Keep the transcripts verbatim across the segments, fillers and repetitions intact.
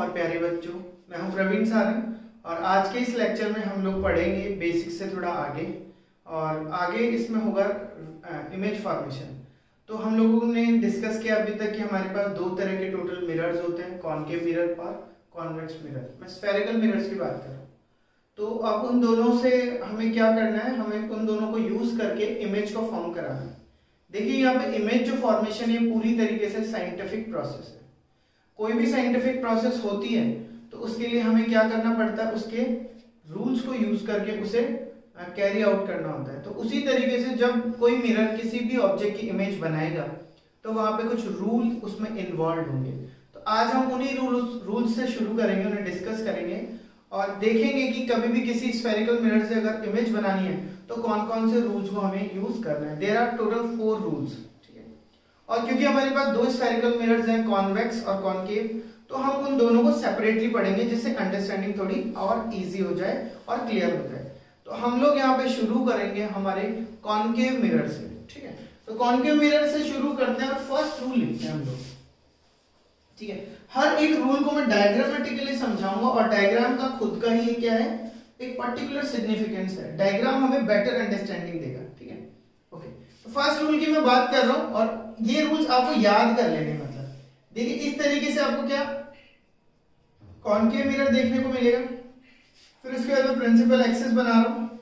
और प्यारे बच्चों, मैं हूं प्रवीण सारंग और आज के इस लेक्चर में हम लोग पढ़ेंगे बेसिक से थोड़ा आगे और आगे इसमें होगा इमेज फॉर्मेशन। तो हम लोगों ने डिस्कस किया अभी तक कि हमारे पास दो तरह के टोटल मिरर्स होते हैं, कॉनकेव मिरर और कॉन्वेक्स मिरर। मैं स्फेरिकल मिरर्स की बात कर रहा हूँ। तो अब उन दोनों से हमें क्या करना है, हमें उन दोनों को यूज करके इमेज को फॉर्म कराना है। देखिए यहाँ पे इमेज जो फॉर्मेशन है पूरी तरीके से साइंटिफिक प्रोसेस है। कोई भी साइंटिफिक प्रोसेस होती है तो उसके लिए हमें क्या करना पड़ता है, उसके रूल्स को यूज करके उसे कैरी आउट करना होता है। तो उसी तरीके से जब कोई मिरर किसी भी ऑब्जेक्ट की इमेज बनाएगा तो वहां पे कुछ रूल उसमें इन्वॉल्व होंगे। तो आज हम उन्हीं रूल्स रूल्स से शुरू करेंगे, उन्हें डिस्कस करेंगे और देखेंगे कि कभी भी किसी स्फेरिकल मिरर से अगर इमेज बनानी है तो कौन कौन से रूल्स को हमें यूज करना है। There are total four rules, ठीक है। और क्योंकि हमारे पास दो स्फेरिकल मिरर्स हैं, कॉन्वेक्स और कॉनकेव, तो हम उन दोनों को सेपरेटली पढ़ेंगे जिससे अंडरस्टैंडिंग थोड़ी और इजी हो जाए और क्लियर हो जाए। तो हम लोग यहाँ पे शुरू करेंगे हमारे कॉनकेव मिरर से, ठीक है। तो कॉनकेव मिरर से शुरू करते हैं और फर्स्ट रूल लिखते हैं हम लोग, ठीक है। हर एक रूल को मैं डायग्रामेटिकली समझाऊंगा और डायग्राम का खुद का ही क्या है, एक पर्टिकुलर सिग्निफिकेंस है। डायग्राम हमें बेटर अंडरस्टैंडिंग देगा, ठीक है। ओके, तो फर्स्ट रूल की मैं बात कर रहा हूं और ये रूल्स आपको याद कर लेने, मतलब देखिए इस तरीके से आपको क्या कॉनकेव मिरर देखने को मिलेगा। फिर उसके बाद मैं प्रिंसिपल एक्सिस बना रहा हूं,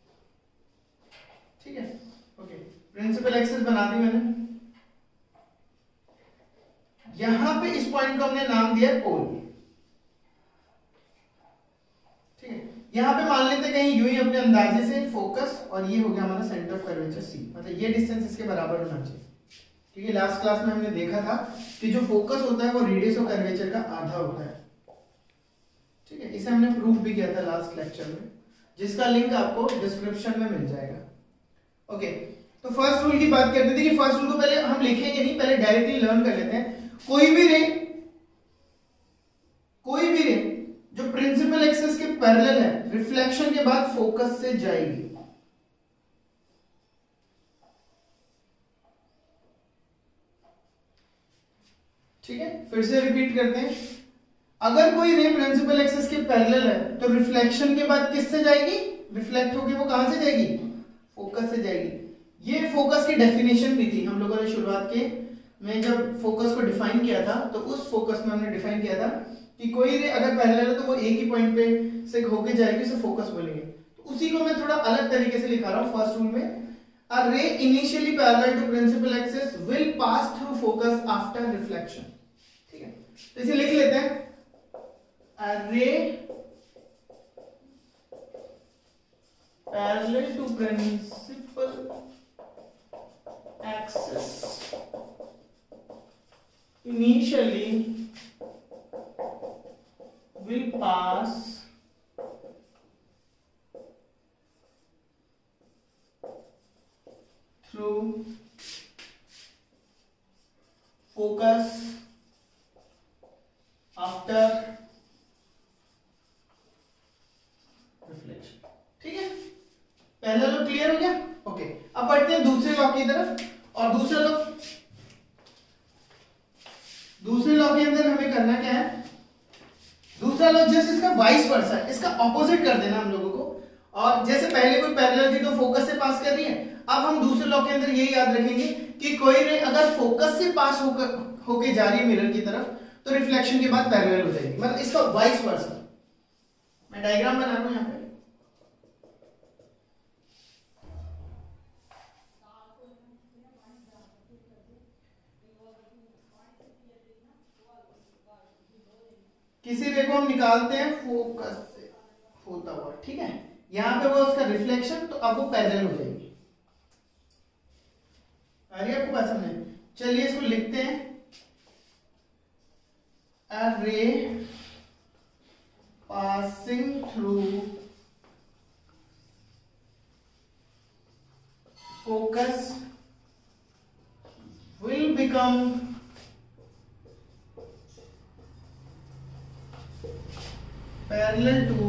ठीक है। ओके, प्रिंसिपल एक्सिस बना दी मैंने। यहां पे इस पॉइंट को हमने नाम दिया पोल, ठीक है। यहां पे मान लेते कहीं यूं ही अपने अंदाजे से फोकस, और ये हो गया हमारा सेंटर ऑफ कर्वेचर सी, मतलब ये डिस्टेंस इसके बराबर होना चाहिए, क्योंकि लास्ट क्लास में हमने देखा था कि जो फोकस होता है वो रेडियस ऑफ कर्वेचर का आधा होता है, ठीक है। इसे हमने प्रूफ भी किया था लास्ट लेक्चर में, जिसका लिंक आपको डिस्क्रिप्शन में मिल जाएगा। ओके, तो फर्स्ट रूल की बात करते थे कि फर्स्ट रूल को पहले हम लिखेंगे नहीं, पहले डायरेक्टली लर्न कर लेते हैं। कोई भी रे कोई भी रे जो प्रिंसिपल एक्सिस के पैरेलल है, रिफ्लेक्शन के बाद फोकस से जाएगी, ठीक है। फिर से रिपीट करते हैं, अगर कोई रे प्रिंसिपल एक्सिस के पैरेलल है तो रिफ्लेक्शन के बाद किससे जाएगी, रिफ्लेक्ट होकर वो कहां से जाएगी, फोकस से जाएगी। ये फोकस की डेफिनेशन भी थी हम लोगों ने शुरुआत के में, जब फोकस को डिफाइन किया था तो उस फोकस में हमने डिफाइन किया था कि कोई रे अगर पैरेलल है तो वो एक ही पॉइंट पे से होके जाएगी, उसे फोकस बोलेंगे। तो उसी को मैं थोड़ा अलग तरीके से लिखा रहा हूं फर्स्ट रूल में। A ray initially parallel to principal axis will pass through focus after reflection, ठीक है। तो इसे लिख लेते हैं, a ray parallel to principal axis initially will pass through focus after reflection, ठीक है। पहला लॉ क्लियर हो गया। ओके, अब बढ़ते हैं दूसरे लॉ की तरफ। और दूसरा लॉ दूसरे लॉ के अंदर हमें करना क्या है, दूसरा लॉ जैसे इसका वाइस वर्सा है, इसका ऑपोजिट कर देना हम लोगों को। और जैसे पहले कोई पैरेलल थी तो फोकस से पास कर रही है, अब हम दूसरे लॉ के अंदर यही याद रखेंगे कि कोई रे अगर फोकस से पास होकर होके जा रही है मिरर की तरफ तो रिफ्लेक्शन के बाद पैरेलल हो जाएगी, मतलब इसका वाइस वर्सा। मैं डायग्राम बना रहा हूं यहां पे, किसी रे को हम निकालते हैं फोकस से होता हुआ, ठीक है। यहां पे वो उसका रिफ्लेक्शन, तो अब वो पैरेलल हो जाएगी। आ रही है आपको बात समझ? चलिए इसको लिखते हैं, a ray passing through focus will become parallel to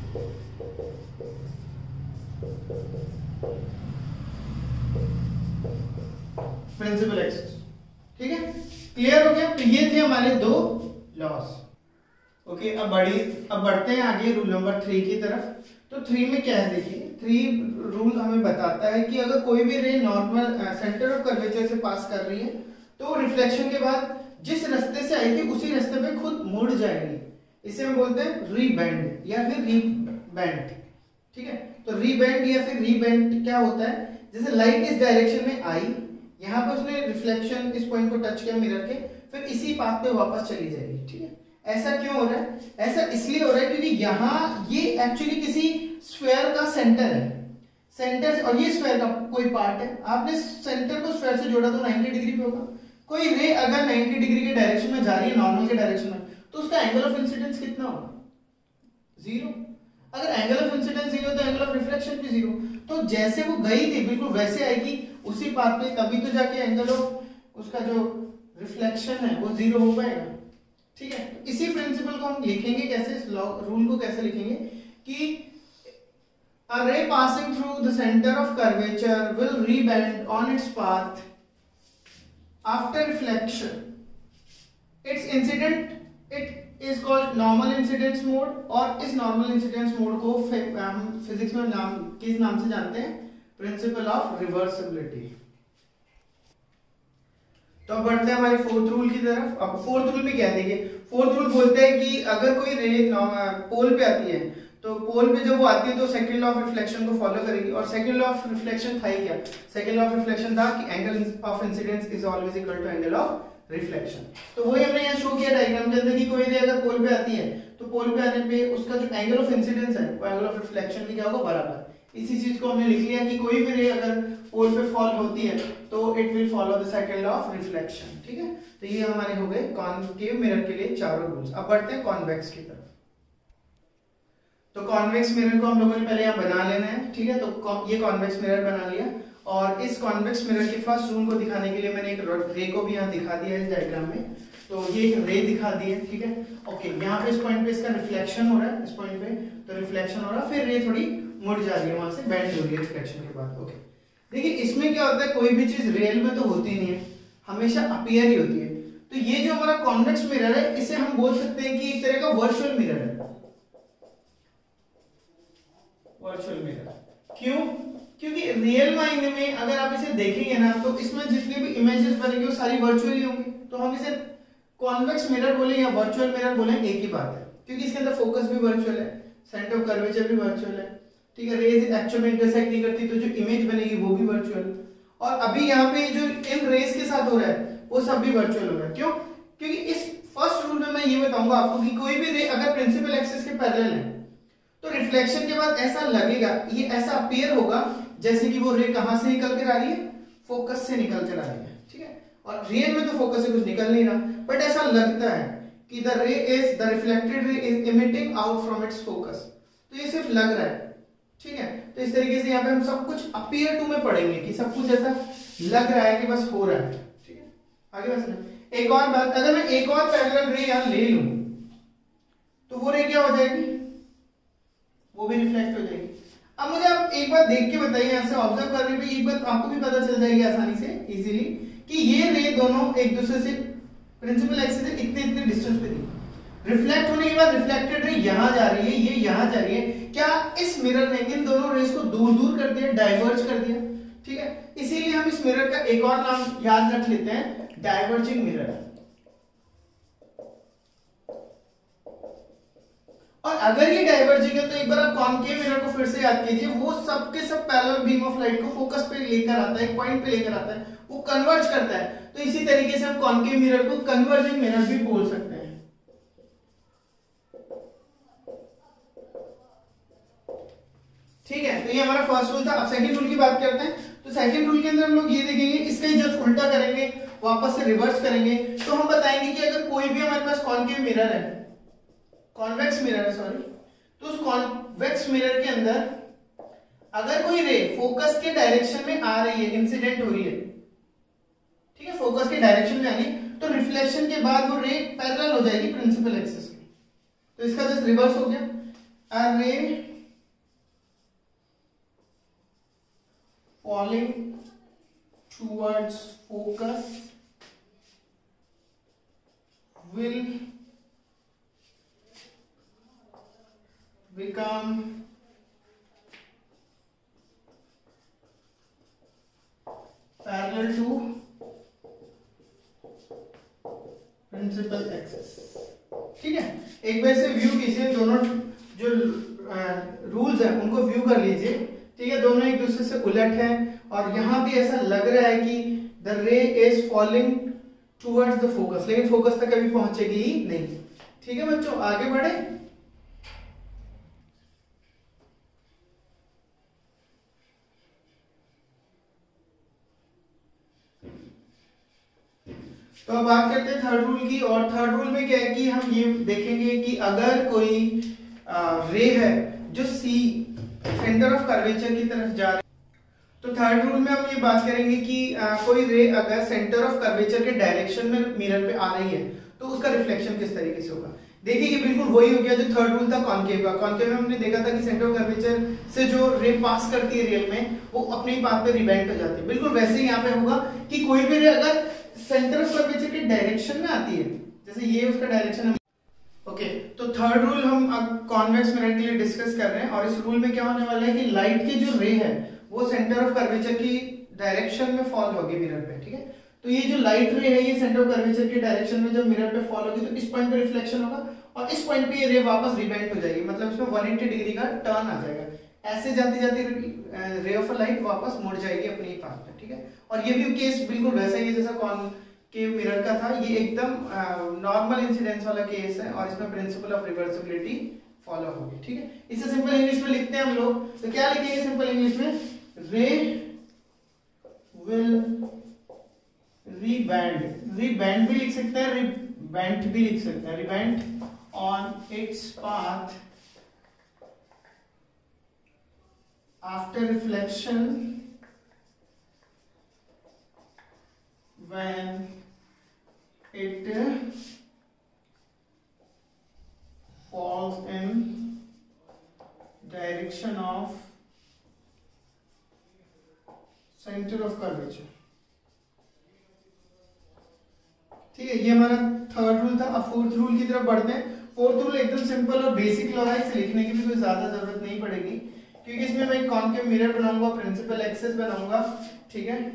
principal axis, ठीक है। क्लियर हो गया। तो ये थे हमारे दो लॉस। ओके, अब बड़ी अब बढ़ते हैं आगे रूल नंबर थ्री की तरफ। तो थ्री में क्या है, देखिए थ्री रूल हमें बताता है कि अगर कोई भी रे नॉर्मल सेंटर ऑफ कर्वेचर से पास कर रही है तो रिफ्लेक्शन के बाद जिस रास्ते से आई थी उसी रास्ते पे खुद मुड़ जाएगी। इसे हम बोलते हैं रीबेंड या फिर रीबेंड। ठीक है, तो रीबेंड या फिर रीबेंड क्या होता है, जैसे लाइट इस डायरेक्शन में आई, यहाँ पे उसने रिफ्लेक्शन इस पॉइंट को टच किया मिरर के, फिर इसी पाथ पे वापस चली जाएगी। ठीक है, ऐसा क्यों हो रहा है? ऐसा इसलिए हो रहा है क्योंकि यहाँ ये एक्चुअली किसी स्फीयर का सेंटर है, सेंटर से, और ये स्फीयर का कोई पार्ट है, आपने सेंटर को स्फीयर से जोड़ा तो नाइंटी डिग्री पे होगा। कोई रे अगर नाइंटी डिग्री के डायरेक्शन में जा रही है, नॉर्मल के डायरेक्शन में, तो उसका एंगल ऑफ इंसिडेंस कितना होगा? जीरो। अगर एंगल ऑफ इंसिडेंस जीरो तो एंगल ऑफ रिफ्लेक्शन भी जीरो। तो जैसे वो गई थी बिल्कुल वैसे आएगी उसी पाथ पे, तभी तो जाके एंगल ऑफ उसका जो रिफ्लेक्शन है वो जीरो हो पाएगा। ठीक है, तो इसी प्रिंसिपल को हम लिखेंगे कैसे, इस लॉ रूल को कैसे लिखेंगे कि a ray passing through the center of curvature will rebend on its path after reflection. Its incident it is called normal incidence mode, और इस normal incidence mode को हम फिजिक्स में नाम किस नाम से जानते हैं? Principle of reversibility. तो अब बढ़ते हैं हमारे फोर्थ रूल की तरफ। अब फोर्थ रूल में क्या है, देखिए फोर्थ रूल बोलते हैं कि अगर कोई रे पोल पे आती है तो पोल पे जब वो आती है तो सेकंड लॉ ऑफ रिफ्लेक्शन को फॉलो करेगी, और सेकंड लॉ ऑफ रिफ्लेक्शन था ही क्या? सेकंड लॉ ऑफ रिफ्लेक्शन था कि angle of incidence is always equal to angle of reflection. तो वही हमने यहाँ शो किया डायग्राम के अंदर कि कोई रे अगर पोल पे आती है तो पोल पे आने पे उसका जो एंगल ऑफ इंसिडेंस है वो एंगल ऑफ रिफ्लेक्शन की क्या होगा? बराबर। इसी चीज को हमने लिख लिया कि कोई भी रे अगर पोल पे फॉल होती है तो it will follow the second law of reflection. ठीक है, तो ये हमारे हो गए कॉनकेव मिरर के लिए चारों रूल्स। अब बढ़ते हैं कॉन्वेक्स की तरफ। तो कॉन्वेक्स मिरर को हम लोगों ने पहले यहाँ बना लेना है। ठीक है, तो ये कॉन्वेक्स मिरर बना लिया, और इस कॉन्वेक्स मिरर के फर्स्ट रूल को दिखाने के लिए मैंने एक रे को भी यहाँ दिखा दिया है इस डायग्राम में। तो ये एक रे दिखा दी है। ठीक है, ओके, यहाँ पे इस पॉइंट पे इसका रिफ्लेक्शन हो रहा है, इस पॉइंट पे तो रिफ्लेक्शन हो रहा है, फिर रे थोड़ी मुड़ जा रही है, वहां से बेंड हो रही है रिफ्लेक्शन के बाद। ओके, देखिए इसमें क्या होता है, कोई भी चीज रियल में तो होती नहीं है, हमेशा अपीयर ही होती है। तो ये जो हमारा कॉन्वेक्स मिरर है इसे हम बोल सकते हैं कि एक तरह का वर्चुअल मिरर है। वर्चुअल मिरर क्यों? क्योंकि रियल मायने में अगर आप इसे देखेंगे ना तो इसमें जितने भी इमेजेस बनेंगे वो सारी वर्चुअल ही होंगी। तो हम इसे कॉन्वेक्स मिरर बोले या वर्चुअल मिरर बोले एक ही बात है, क्योंकि इसके अंदर फोकस भी वर्चुअल है, सेंटर ऑफ कर्वेचर भी वर्चुअल है। ठीक है, रेज एक्चुअल में इंटरसेक्ट नहीं करती तो जो इमेज बनेगी वो भी वर्चुअल, और अभी यहाँ पे जो इन रेस के साथ हो रहा है वो सब भी वर्चुअल हो रहा है। क्यों? क्योंकि इस फर्स्ट रूल में मैं ये बताऊंगा आपको कि कोई भी रे अगर प्रिंसिपल एक्सिस के पैरेलल है तो रिफ्लेक्शन के बाद ऐसा लगेगा, ये ऐसा अपीयर होगा जैसे कि वो रे कहां से निकल कर आ रही है? फोकस से निकल कर आ रही है। ठीक है, और रियल में तो फोकस से कुछ निकल नहीं रहा, बट ऐसा लगता है कि the ray is the reflected ray is emitting out from its focus. तो ये सिर्फ लग रहा है। ठीक है, तो इस तरीके से यहाँ पे हम सब कुछ अपीयर टू में पढ़ेंगे कि सब कुछ ऐसा लग रहा है कि बस हो रहा है। ठीक है, आगे बस एक और बात, अगर मैं एक और पैरेलल रे यहाँ ले लूं तो वो रे क्या हो जाएगी? वो भी रिफ्लेक्ट हो जाएगी। अब मुझे आप एक बात देख के बताइए, यहाँ से ऑब्जर्व करने पे एक बात आपको भी पता चल जाएगी आसानी से, इजीली, कि ये रे दोनों एक दूसरे से प्रिंसिपल एक्सिस से इतने इतने डिस्टेंस पे थी। रिफ्लेक्ट होने के बाद रिफ्लेक्टेड रे यहां जा रही है, ये यहां जा रही है। क्या इस मिरर ने इन दोनों रेस को दूर दूर कर दिया, डाइवर्ज कर दिया? ठीक है, इसीलिए हम इस मिरर का एक और नाम याद रख लेते हैं, डाइवर्जिंग मिरर। और अगर ये डाइवर्जिंग है तो एक बार आप कॉनकेव मिरर को फिर से याद कीजिए, वो सब के सब पैरेलल बीम ऑफ लाइट को फोकस पे लेकर आता है, एक पॉइंट पे लेकर आता है, वो कन्वर्ज करता है। तो इसी तरीके से हम कॉनकेव मिरर को कन्वर्जिंग मिरर भी बोल सकते हैं। ठीक है, तो ये हमारा फर्स्ट रूल था। अब सेकंड रूल की बात करते हैं। तो सेकंड रूल के अंदर हम लोग ये देखेंगे, इसका ही जस्ट उल्टा करेंगे, वापस से रिवर्स करेंगे। तो हम बताएंगे कि अगर कोई भी हमारे पास कॉनकेव मिरर है, कॉन्वेक्स मिरर है सॉरी, तो उस कॉन्वेक्स मिरर के अंदर अगर कोई रे फोकस के डायरेक्शन में आ रही है, इंसिडेंट हो रही है, ठीक है, फोकस के डायरेक्शन में आनी, तो रिफ्लेक्शन के बाद वो रे पैरेलल हो जाएगी प्रिंसिपल एक्सिस की। तो इसका जस्ट रिवर्स हो गया, अ रे falling towards focus will become parallel to principal axis. ठीक है, एक बार से व्यू कीजिए, दोनों जो रूल्स है उनको व्यू कर लीजिए। ठीक है, दोनों एक दूसरे से उलट है और यहां भी ऐसा लग रहा है कि the ray is falling towards the focus, लेकिन फोकस तक कभी पहुंचेगी ही नहीं। ठीक है बच्चों, आगे बढ़े। तो अब बात करते हैं थर्ड रूल की, और थर्ड रूल में क्या है कि हम ये देखेंगे कि अगर कोई रे है जो सी सेंटर ऑफ कर्वेचर की तरफ जा रही है, तो थर्ड रूल में हम ये बात करेंगे कि आ, कोई रे अगर सेंटर ऑफ कर्वेचर के डायरेक्शन में मिरर पे आ रही है तो उसका रिफ्लेक्शन किस तरीके से होगा। देखिए ये बिल्कुल वही हो गया जो थर्ड रूल था कॉन्केव का। कॉन्केव में हमने देखा था कि सेंटर ऑफ कर्वेचर से जो रे पास करती है रियल में वो अपने पाथ पे रिबेंड हो जाती है। बिल्कुल वैसे ही यहाँ पे होगा कि कोई भी रे अगर सेंटर ऑफ कर्वेचर के डायरेक्शन में आती है, जैसे ये उसका डायरेक्शन है। ओके, तो थर्ड रूल हम अब कॉन्वेक्स मिरर के लिए डिस्कस कर रहे हैं और इस रूल में क्या होने वाला है कि लाइट की जो रे है वो सेंटर ऑफ कर्वेचर की डायरेक्शन में फॉल होगी मिरर पे। ठीक है, तो ये जो लाइट रे है ये सेंटर ऑफ कर्वेचर के डायरेक्शन में जब मिरर पे फॉल होगी तो इस पॉइंट पे रिफ्लेक्शन होगा और इस पॉइंट पे ये रे वापस रिबेंड हो जाएगी, मतलब इसमें एक सौ अस्सी डिग्री का टर्न आ जाएगा। ऐसे जाती जाती रे ऑफ लाइट वापस मुड़ जाएगी अपने ही पाथ पे। ठीक है, और ये भी केस बिल्कुल वैसा ही है जैसा कॉन के मिरर का था। ये एकदम नॉर्मल इंसिडेंस वाला केस है और इसमें प्रिंसिपल ऑफ रिवर्सिबिलिटी फॉलो होगी। ठीक है, इसे सिंपल इंग्लिश में लिखते हैं हम लोग, तो क्या लिखेंगे सिंपल इंग्लिश में, रे विल रीबैंड, रीबैंड भी लिख सकते हैं, रिबेंट भी लिख सकते हैं, rebound on its path after reflection when it falls in direction of center of curvature। ठीक है, ये हमारा थर्ड रूल था। अब फोर्थ रूल की तरफ बढ़ते हैं। फोर्थ रूल एकदम सिंपल और बेसिक लॉ है, इसे लिखने की भी कोई ज्यादा जरूरत नहीं पड़ेगी क्योंकि इसमें मैं कॉन्केव मिरर बनाऊंगा, प्रिंसिपल एक्सिस बनाऊंगा। ठीक है,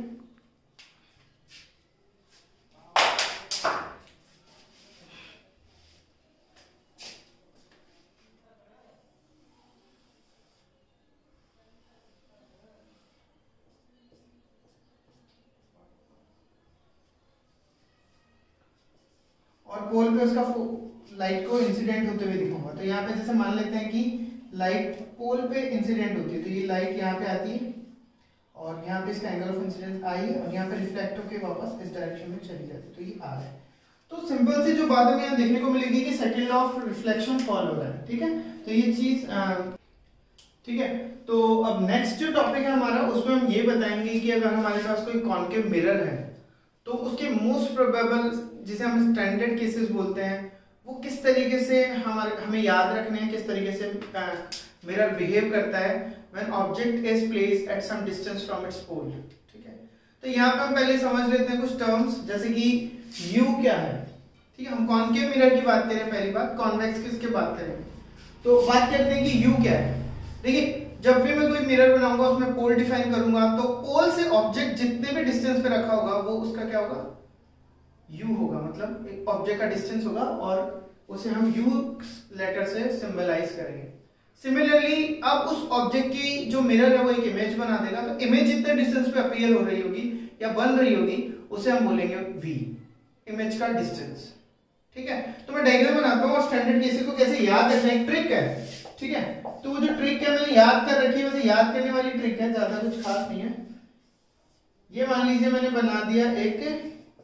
और पोल पे उसका लाइट को इंसिडेंट होते हुए दिखाऊंगा। तो यहाँ पे जैसे मान लेते हैं कि लाइट पोल पे इंसिडेंट होती है, तो ये लाइट यहाँ पे आती है और यहाँ पे इसका एंगल ऑफ इंसिडेंस आई है और यहाँ पे रिफ्लेक्ट होकर वापस इस डायरेक्शन में चली जाती है, तो ये आर है। तो सिंपल सी जो बात हमें यहाँ देखने को मिलेगी कि second law of reflection follow हो रहा है। ठीक है, तो ये चीज ठीक है। तो अब नेक्स्ट जो टॉपिक है हमारा उसमें हम ये बताएंगे कि अगर हमारे पास कोई कॉन्केव मिरर है तो उसके मोस्ट प्रोबेबल जिसे हम स्टैंडर्ड केसेस बोलते हैं वो किस तरीके से हमारे हमें याद रखने हैं, किस तरीके से मिरर बिहेव करता है when object is placed at some distance from its pole. ठीक है, तो यहाँ पे हम पहले समझ लेते हैं कुछ टर्म्स, जैसे कि यू क्या है। ठीक है, हम कॉन्केव मिरर की बात करें, पहली बात कॉन्वेक्स किसकी बात करें, तो बात करते हैं कि यू क्या है। देखिए जब भी मैं कोई मिरर बनाऊंगा उसमें पोल डिफाइन करूंगा तो पोल से ऑब्जेक्ट जितने भी डिस्टेंस पे रखा होगा वो उसका क्या होगा, यू होगा, मतलब एक ऑब्जेक्ट का डिस्टेंस होगा और उसे हम यू लेटर से सिंबलाइज करेंगे। सिमिलरली अब उस ऑब्जेक्ट की जो मिरर है वो एक इमेज बना देगा, तो इमेज जितने डिस्टेंस पे अपीयर हो रही होगी या बन रही होगी उसे हम बोलेंगे वी, इमेज का डिस्टेंस। ठीक है, तो मैं डायग्राम बनाता हूँ और स्टैंडर्ड केसेस को कैसे याद रखना एक ट्रिक है। ठीक है, तो वो जो ट्रिक है मैंने याद कर रखी है, वैसे याद करने वाली ट्रिक है, ज्यादा कुछ खास नहीं है। ये मान लीजिए मैंने बना दिया एक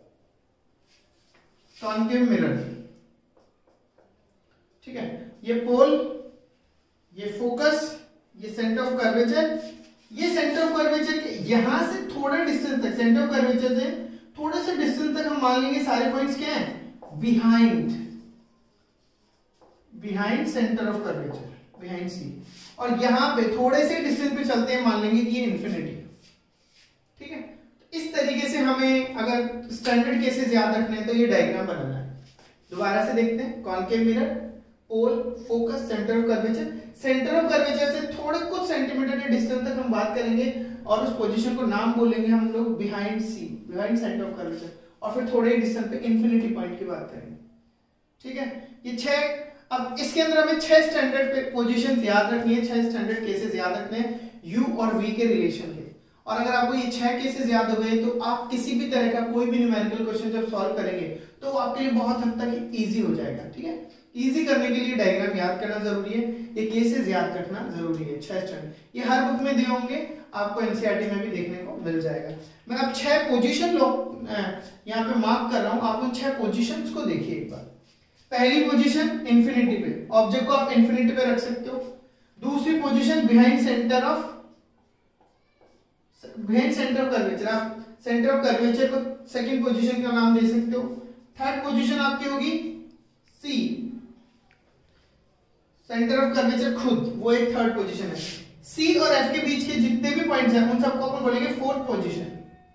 कॉन्केव मिरर। ठीक है, ये पोल, ये फोकस, ये सेंटर ऑफ कर्वेचर, ये सेंटर ऑफ कर्वेचर के यहां से थोड़ा डिस्टेंस तक, सेंटर ऑफ कर्वेचर से थोड़े से डिस्टेंस तक हम मान लेंगे सारे पॉइंट्स क्या हैं, behind behind centre of curvature, behind C, और यहां पे थोड़े से डिस्टेंस पे चलते हैं, मान लेंगे कि ये इन्फिनिटी। ठीक है, तो इस तरीके से हमें अगर स्टैंडर्ड केसेस याद रखने हैं तो ये डायग्राम बनाना है। दोबारा से देखते हैं, concave mirror, pole, focus, centre of curvature. Centre of curvature से थोड़े कुछ सेंटीमीटर के डिस्टेंस तक हम बात करेंगे और उस पोजीशन को नाम बोलेंगे हम लोग behind C, behind centre of curvature, और फिर थोड़े डिस्टेंस पे इंफिनिटी पॉइंट की बात करेंगे। ठीक है, ये छह, अब इसके अंदर हमें छह स्टैंडर्ड पोजीशन याद रखनी है, छह स्टैंडर्ड केसेस याद रखने हैं यू और वी के रिलेशन के। और अगर आपको ये छह केसेस याद हो गए तो आप किसी भी तरह का कोई भी न्यूमेरिकल क्वेश्चन जब सॉल्व करेंगे तो आपके लिए बहुत हद तक इजी हो जाएगा। ठीक है, इजी करने के लिए डायग्राम याद करना जरूरी है, ये केसेस याद रखना जरूरी है। छह स्टैंडर्ड ये हर बुक में दिए होंगे, आपको एनसीईआरटी में भी देखने को मिल जाएगा। मैं अब छह पोजीशन लो यहाँ पे मार्क कर रहा हूं, आप उन छह पोजीशंस को देखिए एक बार। पहली पोजीशन इंफिनिटी पे, ऑब्जेक्ट को आप इंफिनिटी पे रख सकते हो। दूसरी position behind centre of behind centre of curvature, आप सेंटर ऑफ कर्वेचर को सेकंड पोजीशन का नाम दे सकते हो। थर्ड पोजीशन आपकी होगी सी, सेंटर ऑफ कर्वेचर खुद, वो एक थर्ड पोजीशन है। सी और एफ के बीच के जितने भी पॉइंट्स हैं उन सबको अपन बोलेंगे फोर्थ पोजीशन।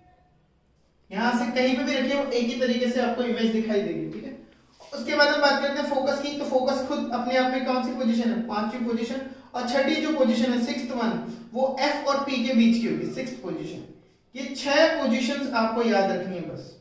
यहां से कहीं पे भी रखिए वो एक ही तरीके से आपको इमेज दिखाई देगी। ठीक है, उसके बाद हम बात करते हैं फोकस की, तो फोकस खुद अपने आप में कौन सी पोजीशन है, पांचवी पोजीशन। और छठी जो पोजीशन है सिक्स्थ वन, वो एफ और पी के बीच की होगी, सिक्स्थ पोजीशन। ये छह पोजीशंस आपको याद रखनी है बस।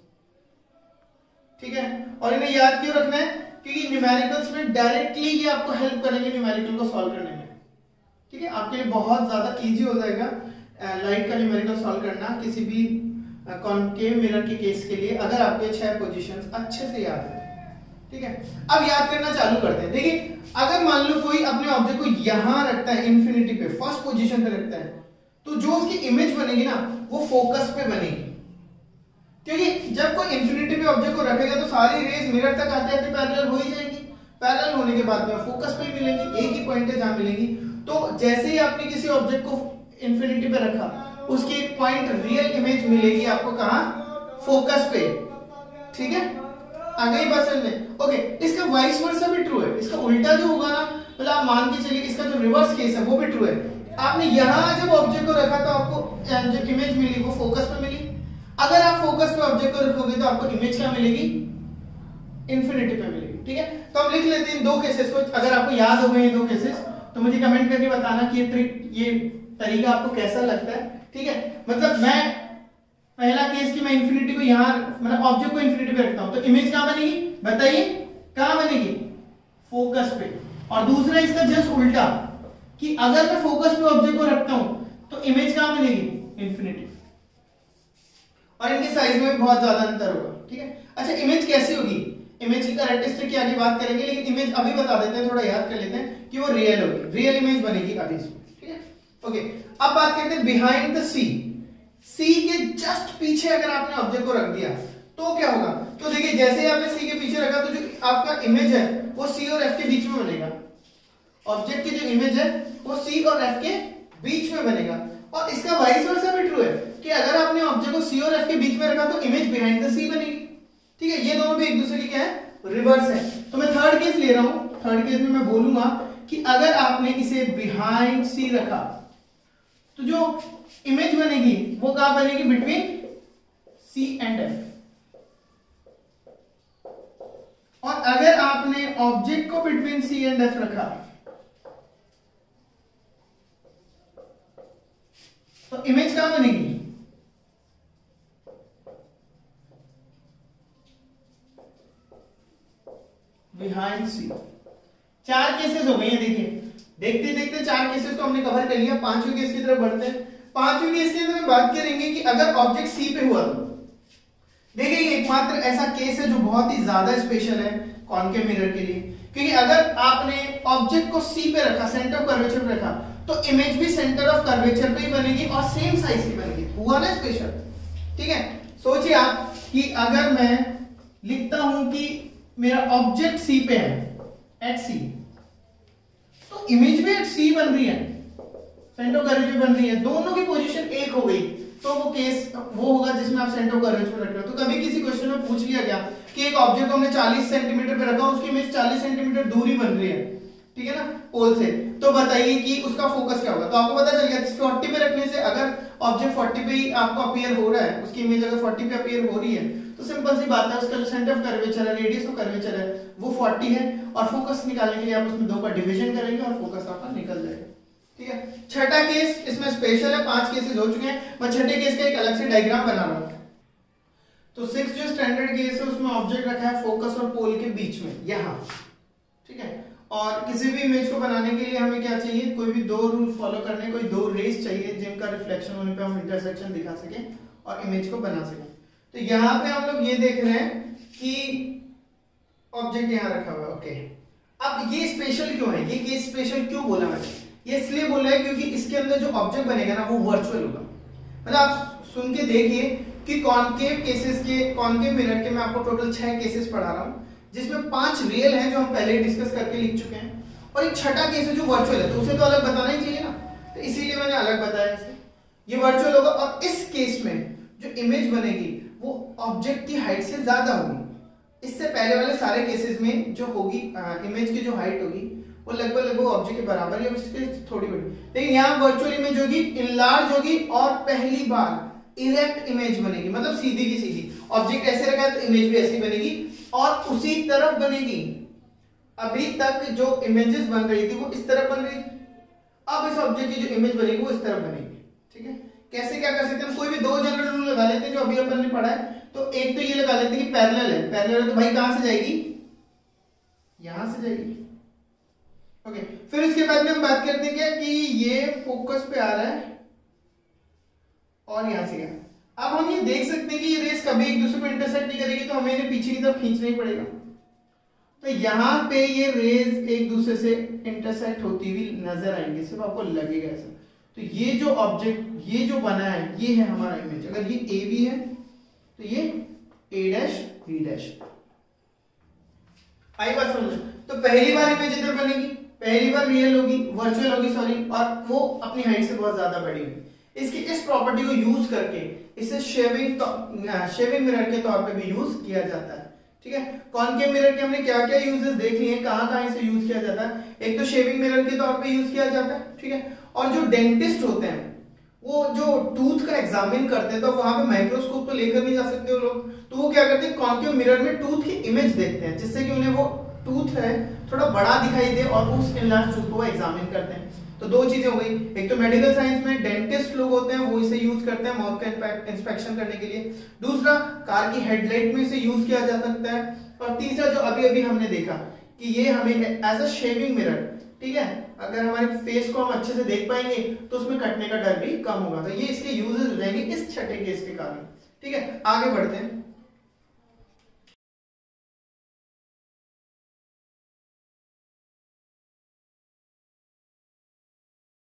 ठीक है, और इन्हें याद क्यों रखना है, क्योंकि न्यूमेरिकल्स में डायरेक्टली ये आपको हेल्प करेंगे न्यूमेरिकल को सॉल्व करने में। ठीक है, आपके लिए बहुत ज्यादा इजी हो जाएगा लाइट का न्यूमेरिकल सॉल्व करना किसी भी कॉनकेव मिरर के केस के लिए, अगर आपको ये छह पोजीशंस अच्छे से याद है। ठीक है, अब याद करना चालू करते हैं। देखिए, अगर मान लो कोई अपने ऑब्जेक्ट को यहां रखता है इंफिनिटी पे, फर्स्ट पोजीशन पे रखता है, तो जो उसकी इमेज बनेगी ना वो फोकस पे बनेगी। क्योंकि जब कोई इंफिनिटी पे ऑब्जेक्ट को रखेगा तो सारी रेज मिरर तक आते आते पैरेलल हो ही जाएंगी। पैरेलल होने के बाद में फोकस पे ही मिलेंगी, एक ही पॉइंट है जहां मिलेंगी। तो जैसे ही आपने किसी ऑब्जेक्ट को इंफिनिटी पे रखा, उसकी एक पॉइंट रियल इमेज मिलेगी आपको कहां, फोकस पे। ठीक है, आ गई बात समझ में? ओके, इसका वाइस वर्सा भी ट्रू है, इसका उल्टा जो होगा ना, मतलब आप मान के चलिए इसका जो रिवर्स केस है वो भी ट्रू है। आपने यहां जब ऑब्जेक्ट को रखा तो आपको जो इमेज मिली वो फोकस पे मिली। अगर आप फोकस पे ऑब्जेक्ट को रखोगे तो आपको इमेज क्या मिलेगी, इंफिनिटी पे मिलेगी। ठीक है, तो हम लिख लेते हैं दो केसेस को। अगर आपको याद हो गए ये दो केसेस तो मुझे कमेंट करके बताना कि ये ट्रिक, ये तरीका आपको कैसा लगता है। ठीक है, मतलब मैं पहला केस कि मैं इंफिनिटी को यहां, मतलब ऑब्जेक्ट को इंफिनिटी पे रखता हूं तो इमेज कहां बनेगी, बताइए कहां बनेगी, फोकस पे। और दूसरा इसका जस्ट उल्टा कि अगर मैं फोकस पे ऑब्जेक्ट को रखता हूं तो इमेज कहां बनेगी, इंफिनिटी। और इनके साइज में भी बहुत ज्यादा अंतर होगा। ठीक है, अच्छा इमेज कैसी होगी, इमेज की कैरेक्टरिस्टिक की आगे बात करेंगे, लेकिन इमेज अभी बता देते हैं, थोड़ा याद कर लेते हैं कि वो रियल होगी, रियल इमेज बनेगी अभी इसमें। ठीक है, ओके, अब बात करते हैं बिहाइंड द सी। सी के जस्ट पीछे अगर आपने ऑब्जेक्ट को रख दिया तो क्या होगा, तो देखिए जैसे ही आपने सी के पीछे रखा तो जो आपका इमेज है वो सी और एफ के बीच में बनेगा। ऑब्जेक्ट की जो इमेज है वो सी और एफ के बीच में बनेगा। और इसका वाइस वर्सा भी ट्रू है कि अगर आपने ऑब्जेक्ट को सी और एफ के बीच में रखा तो इमेज बिहाइंड द सी बनेगी। ठीक है, ये दोनों भी एक दूसरे की क्या है, रिवर्स है। तो मैं थर्ड केस ले रहा हूं, थर्ड केस में मैं बोलूंगा कि अगर आपने इसे बिहाइंड सी रखा तो जो इमेज बनेगी वो कहां बनेगी, बिटवीन सी एंड एफ। और अगर आपने ऑब्जेक्ट को बिटवीन सी एंड एफ रखा तो इमेज कहां बनेगी, बिहाइंड सी। चार केसेस हो गए हैं, देखिए देखते देखते चार केसेस को हमने कवर कर लिया। पांचवें केस की तरफ बढ़ते हैं। पांचवें केस के अंदर बात करेंगे कि अगर ऑब्जेक्ट सी पे हुआ तो देखिए ये एकमात्र ऐसा केस है जो बहुत ही ज्यादा स्पेशल है कॉनकेव मिरर के लिए, क्योंकि अगर आपने ऑब्जेक्ट को सी पे रखा, सेंटर ऑफ कर्वेचर पे रखा, तो इमेज भी सेंटर ऑफ कर्वेचर पे ही बनेगी और सेम साइज की बनेगी। हुआ ना स्पेशल। ठीक है, सोचिए आप कि अगर मैं लिखता हूं कि मेरा ऑब्जेक्ट सी पे है, एट सी, तो इमेज भी एट सी बन रही है, सेंटर ऑफ कर्वेचर बन रही है, दोनों की पोजीशन एक हो गई, तो वो केस वो होगा जिसमें आप सेंटर ऑफ कर्वेचर रख रहे हो। तो कभी किसी क्वेश्चन में पूछ लिया गया कि एक ऑब्जेक्ट को हमने चालीस सेंटीमीटर पे रखा, उसकी इमेज चालीस सेंटीमीटर दूरी बन रही है, ठीक है ना, पोल से। तो बताइए कि उसका फोकस क्या होगा। तो आपको पता चल गया चालीस पे रखने से अगर ऑब्जेक्ट चालीस पे ही आपको अपीयर हो रहा है, उसकी इमेज अगर चालीस पे अपीयर हो रही है, तो सिंपल सी बात है उसका जो सेंटर ऑफ कर्वेचर है, रेडियस ऑफ कर्वेचर है वो चालीस है, और फोकस निकालने के लिए आप उसमें दो का डिवीजन करेंगे और फोकस आपका निकल जाएगा। ठीक है, छठा केस इसमें स्पेशल है, पांच केसेस हो चुके हैं, मैं छठे केस का एक अलग से डायग्राम बना रहा हूं। तो सिक्स जो स्टैंडर्ड केस है उसमें ऑब्जेक्ट रखा है फोकस और पोल के बीच में यहां। ठीक है, और किसी भी इमेज को बनाने के लिए हमें क्या चाहिए, कोई भी दो रूल फॉलो करने, कोई दो रेस चाहिए जिनका रिफ्लेक्शन होने पे हम इंटरसेक्शन दिखा सके और इमेज को बना सके। तो यहाँ पे हम लोग ये देख रहे हैं कि ऑब्जेक्ट यहाँ रखा हुआ है। ओके, अब ये स्पेशल क्यों है, ये केस स्पेशल क्यों बोला मैंने, ये इसलिए बोला है क्योंकि इसके अंदर जो ऑब्जेक्ट बनेगा ना वो वर्चुअल होगा। मतलब आप सुन के देखिए कि कॉनकेव केसेस के, कॉनकेव मिरर के मैं आपको टोटल छह केसेस पढ़ा रहा हूँ, जिसमें पांच रियल हैं जो हम पहले डिस्कस करके लिख चुके हैं, और एक छठा केस है जो वर्चुअल है, तो उसे तो अलग बताना ही चाहिए ना, तो इसीलिए मैंने अलग बताया इसे। ये वर्चुअल होगा, और इस केस में जो इमेज बनेगी वो ऑब्जेक्ट की हाइट से ज्यादा होगी। इससे पहले वाले सारे केसेस में जो होगी इमेज की जो हाइट होगी वो लगभग लगभग ऑब्जेक्ट के बराबर या उससे थोड़ी बड़ी, लेकिन यहाँ वर्चुअल इमेज होगी, इनलार्ज होगी, और पहली बार इरेक्ट इमेज बनेगी, मतलब सीधी की सीधी। ऑब्जेक्ट ऐसे रखा है तो इमेज भी ऐसी बनेगी और उसी तरफ बनेगी। अभी तक जो इमेजेस बन रही थी वो इस तरफ बन रही थी, अब इस ऑब्जेक्ट की जो इमेज बनेगी वो इस तरफ बनेगी। ठीक है, कैसे क्या कर सकते हैं, कोई भी दो जनरल रूल लगा लेते हैं जो अभी अपन ने पढ़ा है। तो एक तो ये लगा लेते हैं कि पैरेलल है, पैरेलल है तो भाई कहां से जाएगी, यहां से जाएगी। ओके, फिर इसके बाद में हम बात करते हैं क्या कि ये फोकस पे आ रहा है और यहां से गया। अब हम ये देख सकते हैं कि ये रेस कभी एक दूसरे को इंटरसेक्ट नहीं करेगी, तो हमें इन्हें पीछे की तरफ खींचना ही पड़ेगा। तो यहां पे ये रेस एक दूसरे से इंटरसेक्ट होती हुई नजर आएंगे, सिर्फ आपको लगेगा ऐसा। तो ये जो ऑब्जेक्ट ये जो बना है ये है हमारा इमेज। अगर ये ए बी है तो ये ए डैश बी डैश। आई बात समझ। तो पहली बार इमेज इधर बनेगी, पहली बार रियल होगी, वर्चुअल होगी सॉरी, और वो अपनी हाइट से बहुत ज्यादा बड़ी होगी। इसकी इस प्रॉपर्टी को यूज करके इसे शेविंग शेविंग मिरर के तौर पे भी यूज किया जाता है। ठीक है, कॉनकेव मिरर के हमने क्या क्या यूजेस देख लिए हैं, कहां कहां इसे यूज किया जाता है। एक तो शेविंग मिरर के तौर पे यूज किया जाता है। ठीक है, और जो डेंटिस्ट होते हैं वो जो टूथ का एग्जामिन करते हैं तो वहां पे माइक्रोस्कोप तो लेकर नहीं जा सकते वो लोग, तो वो क्या करते हैं कॉनकेव मिरर में टूथ की इमेज देखते हैं, जिससे कि उन्हें वो टूथ है थोड़ा बड़ा दिखाई दे और उस इनलार्ज टूथ को एग्जामिन करते हैं। तो दो चीजें हो गई, एक तो मेडिकल साइंस में डेंटिस्ट लोग होते हैं वो इसे यूज करते हैं माउथ का इंस्पेक्शन करने के लिए, दूसरा कार की हेडलाइट में इसे यूज किया जा सकता है, और तीसरा जो अभी अभी हमने देखा कि ये हमें एज अ शेविंग मिरर। ठीक है, अगर हमारे फेस को हम अच्छे से देख पाएंगे तो उसमें कटने का डर भी कम होगा। तो ये इसके यूजेस हो जाएंगे इस छठे केस के कारण। ठीक है, आगे बढ़ते हैं।